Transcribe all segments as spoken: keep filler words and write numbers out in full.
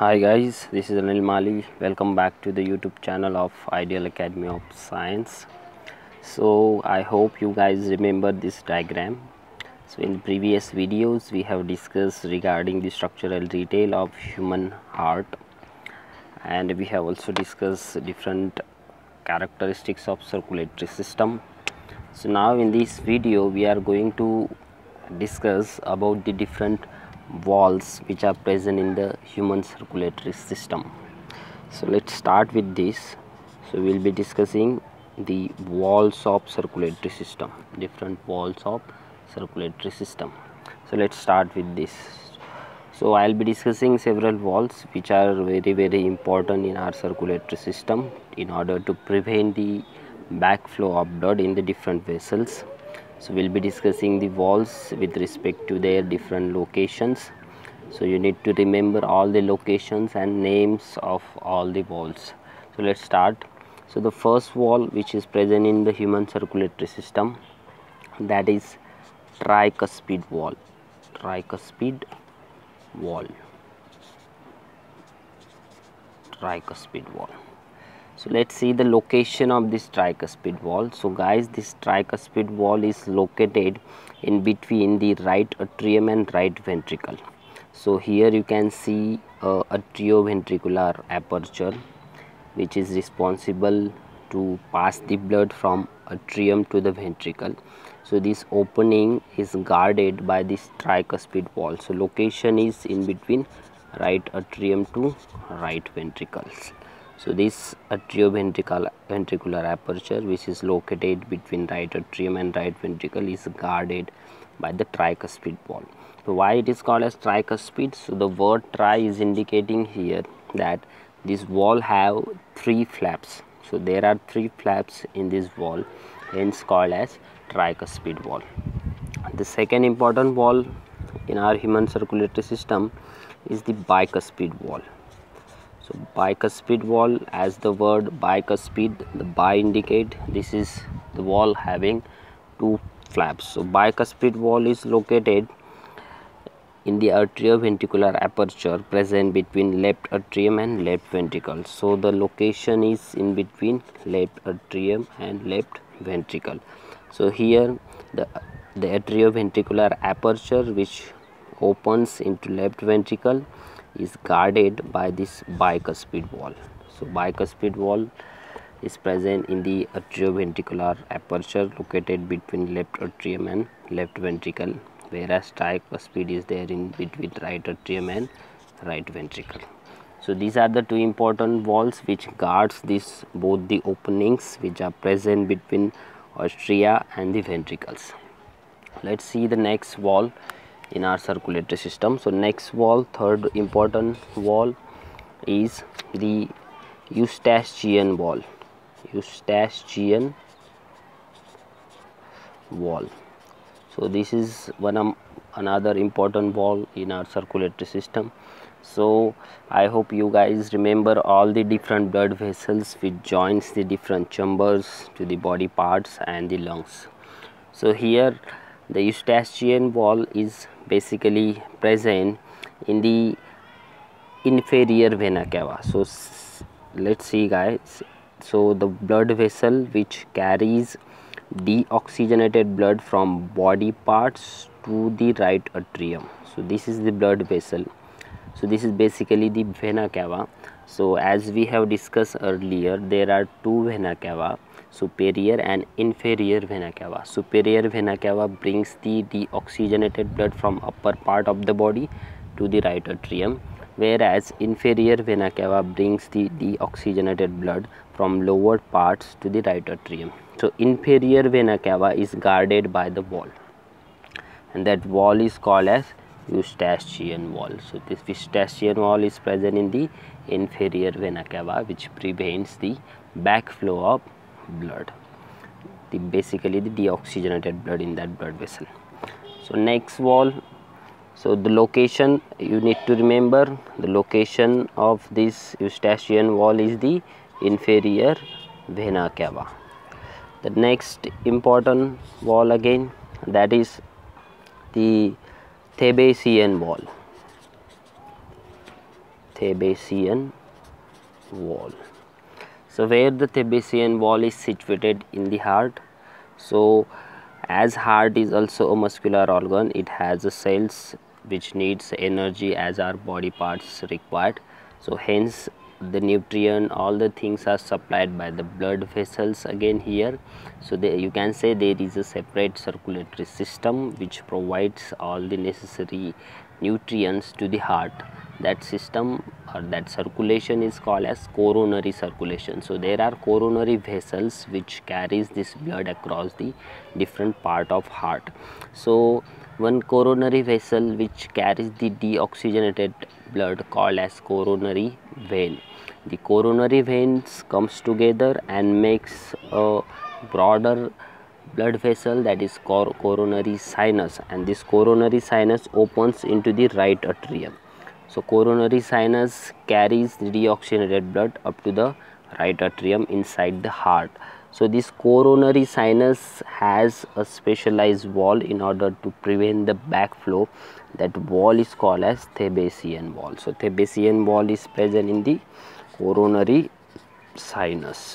Hi guys, this is Anil Mali. Welcome back to the YouTube channel of Ideal Academy of Science. So I hope you guys remember this diagram. So in the previous videos we have discussed regarding the structural detail of human heart, and we have also discussed different characteristics of circulatory system. So now in this video we are going to discuss about the different walls which are present in the human circulatory system. So let's start with this. So we'll be discussing the walls of circulatory system, different walls of circulatory system. So let's start with this. So I'll be discussing several walls which are very very important in our circulatory system in order to prevent the backflow of blood in the different vessels. So we'll be discussing the walls with respect to their different locations. So you need to remember all the locations and names of all the walls. So let's start. So the first wall which is present in the human circulatory system, that is tricuspid wall. Tricuspid wall. Tricuspid wall. So let's see the location of this tricuspid wall. So guys, this tricuspid wall is located in between the right atrium and right ventricle. So here you can see a atrioventricular aperture which is responsible to pass the blood from atrium to the ventricle. So this opening is guarded by this tricuspid wall. So location is in between right atrium to right ventricles. So this atrioventricular ventricular aperture which is located between right atrium and right ventricle is guarded by the tricuspid wall. So why it is called as tricuspid? So the word tri is indicating here that this wall have three flaps. So there are three flaps in this wall, hence called as tricuspid wall. The second important wall in our human circulatory system is the bicuspid wall. So bicuspid wall, as the word bicuspid, the bi indicate this is the wall having two flaps. So bicuspid wall is located in the atrioventricular aperture present between left atrium and left ventricle. So the location is in between left atrium and left ventricle. So here the the atrioventricular aperture which opens into left ventricle is guarded by this bicuspid wall. So bicuspid wall is present in the atrioventricular aperture located between left atrium and left ventricle, whereas tricuspid is there in between right atrium and right ventricle. So these are the two important walls which guards this both the openings which are present between atria and the ventricles. Let's see the next wall in our circulatory system. So next wall, third important wall, is the Eustachian wall. Eustachian wall. So this is one of another important wall in our circulatory system. So I hope you guys remember all the different blood vessels which joins the different chambers to the body parts and the lungs. So here the Eustachian wall is basically present in the inferior vena cava. So let's see guys. So the blood vessel which carries deoxygenated blood from body parts to the right atrium. So this is the blood vessel. So this is basically the vena cava. So as we have discussed earlier, there are two vena cava, superior and inferior vena cava. Superior vena cava brings the deoxygenated blood from upper part of the body to the right atrium, whereas inferior vena cava brings the deoxygenated blood from lower parts to the right atrium. So inferior vena cava is guarded by the wall, and that wall is called as Eustachian wall. So this Eustachian wall is present in the inferior vena cava, which prevents the backflow of blood, the basically the deoxygenated blood in that blood vessel. So next wall, so the location you need to remember, the location of this Eustachian wall is the inferior vena cava. The next important wall again, that is the Thebesian wall. Thebesian wall. So where the Thebesian wall is situated in the heart. So as heart is also a muscular organ, it has a cells which needs energy as our body parts required. So hence the nutrient, all the things are supplied by the blood vessels again here. So there you can say there is a separate circulatory system which provides all the necessary nutrients to the heart. That system or that circulation is called as coronary circulation. So there are coronary vessels which carries this blood across the different part of heart. So one coronary vessel which carries the deoxygenated blood called as coronary vein. The coronary veins comes together and makes a broader blood vessel, that is cor coronary sinus, and this coronary sinus opens into the right atrium. So coronary sinus carries the deoxygenated blood up to the right atrium inside the heart. So this coronary sinus has a specialized wall in order to prevent the backflow. That wall is called as Thebesian wall. So Thebesian wall is present in the coronary sinus.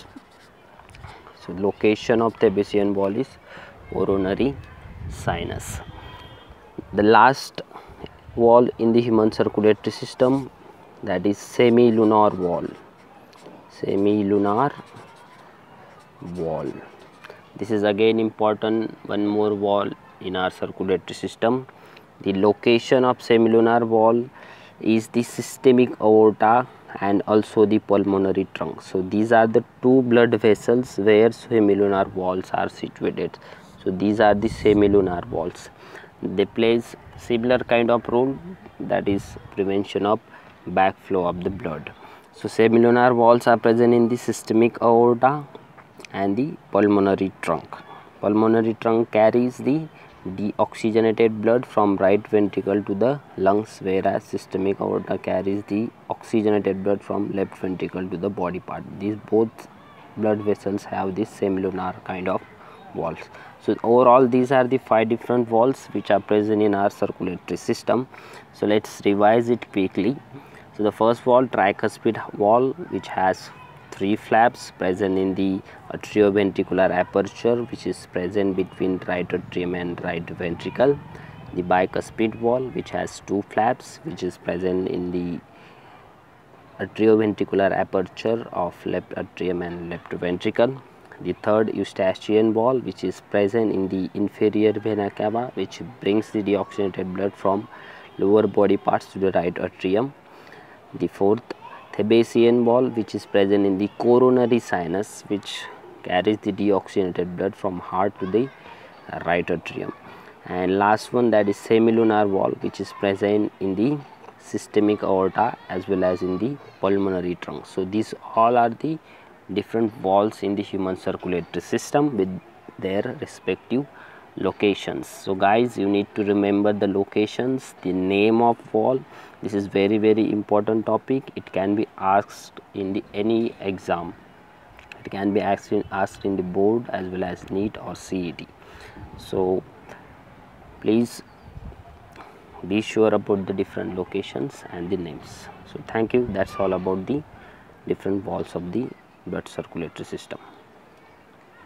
So location of Thebesian wall is coronary sinus. The last wall in the human circulatory system, that is semilunar wall. Semilunar wall. This is again important, one more wall in our circulatory system. The location of semilunar wall is the systemic aorta and also the pulmonary trunk. So these are the two blood vessels where semilunar walls are situated. So these are the semilunar walls. They plays similar kind of role, that is prevention of backflow of the blood. So semilunar walls are present in the systemic aorta and the pulmonary trunk. Pulmonary trunk carries the deoxygenated blood from right ventricle to the lungs, whereas systemic aorta carries the oxygenated blood from left ventricle to the body part. These both blood vessels have this semilunar kind of walls. So overall these are the five different walls which are present in our circulatory system. So let's revise it quickly. So the first wall, tricuspid wall, which has three flaps present in the atrioventricular aperture, which is present between right atrium and right ventricle. The bicuspid wall, which has two flaps, which is present in the atrioventricular aperture of left atrium and left ventricle. The third Eustachian wall, which is present in the inferior vena cava, which brings the deoxygenated blood from lower body parts to the right atrium. The fourth Thebesian wall, which is present in the coronary sinus, which carries the deoxygenated blood from heart to the right atrium. And last one, that is semilunar wall, which is present in the systemic aorta as well as in the pulmonary trunk. So these all are the different walls in the human circulatory system with their respective locations. So guys, you need to remember the locations, the name of wall. This is very very important topic. It can be asked in the any exam. It can be asked in, asked in the board as well as NEET or C E T. So please be sure about the different locations and the names. So thank you. That's all about the different walls of the blood circulatory system.